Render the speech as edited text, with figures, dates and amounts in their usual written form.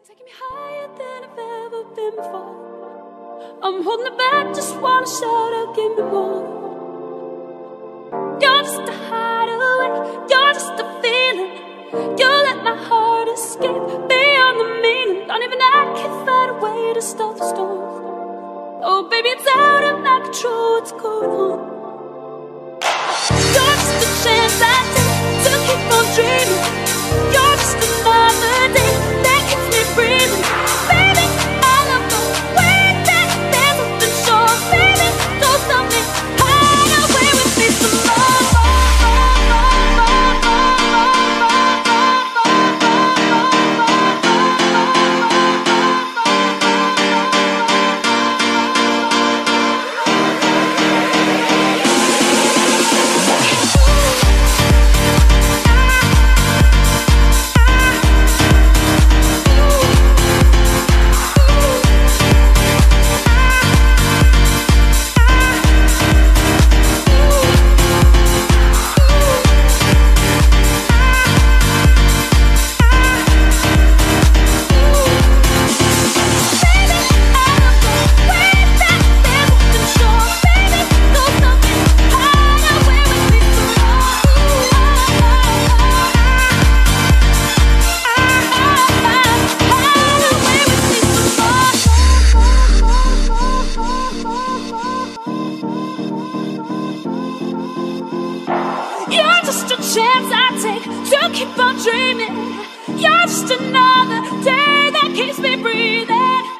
taking me higher than I've ever been before. I'm holding it back, just wanna shout out, give me more. You're just a hideaway, you're just a feeling. You let my heart escape beyond the meaning. Not even I can find a way to stop the storm. Oh baby, it's out of my control, what's going on? You're just a chance I take to keep on dreaming. You're just another day that keeps me breathing. Baby, I love the way that there's nothing sure. Baby, don't stop me, hide away with me some more. You're just a chance I take to keep on dreaming. You're just another day that keeps me breathing.